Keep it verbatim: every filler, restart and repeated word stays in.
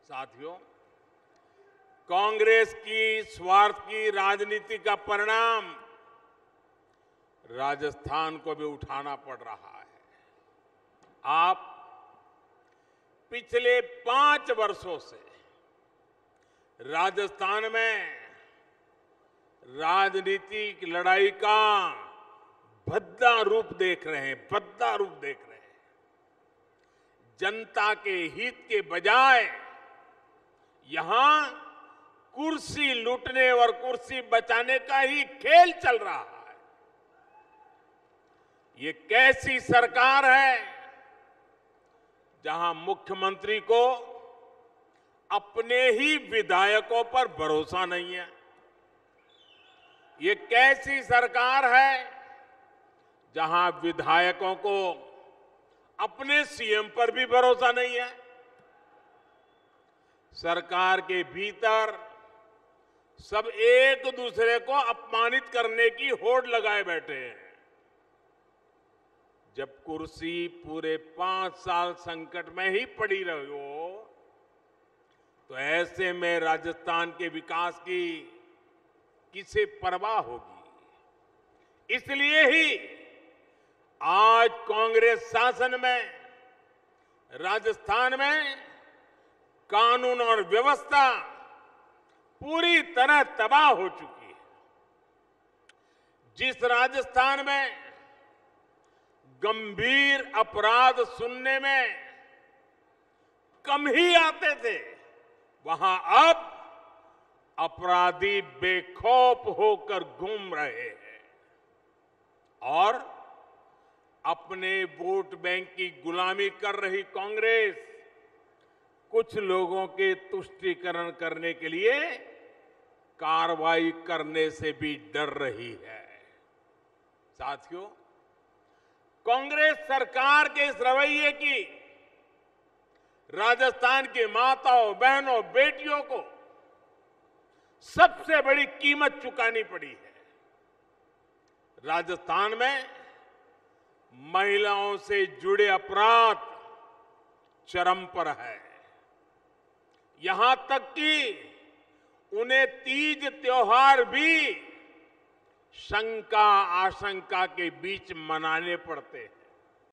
साथियों, कांग्रेस की स्वार्थ की राजनीति का परिणाम राजस्थान को भी उठाना पड़ रहा है। आप पिछले पांच वर्षों से राजस्थान में राजनीतिक लड़ाई का भद्दा रूप देख रहे हैं, भद्दा रूप देख रहे हैं। जनता के हित के बजाय यहां कुर्सी लूटने और कुर्सी बचाने का ही खेल चल रहा है। ये कैसी सरकार है जहां मुख्यमंत्री को अपने ही विधायकों पर भरोसा नहीं है। ये कैसी सरकार है जहां विधायकों को अपने सीएम पर भी भरोसा नहीं है। सरकार के भीतर सब एक दूसरे को अपमानित करने की होड़ लगाए बैठे हैं। जब कुर्सी पूरे पांच साल संकट में ही पड़ी रही हो, तो ऐसे में राजस्थान के विकास की किसे परवाह होगी। इसलिए ही आज कांग्रेस शासन में राजस्थान में कानून और व्यवस्था पूरी तरह तबाह हो चुकी है। जिस राजस्थान में गंभीर अपराध सुनने में कम ही आते थे, वहां अब अपराधी बेखौफ होकर घूम रहे हैं और अपने वोट बैंक की गुलामी कर रही कांग्रेस कुछ लोगों के तुष्टीकरण करने के लिए कार्रवाई करने से भी डर रही है। साथियों, कांग्रेस सरकार के इस रवैये की राजस्थान के माताओं, बहनों, बेटियों को सबसे बड़ी कीमत चुकानी पड़ी है। राजस्थान में महिलाओं से जुड़े अपराध चरम पर है। यहां तक कि उन्हें तीज त्योहार भी शंका आशंका के बीच मनाने पड़ते हैं।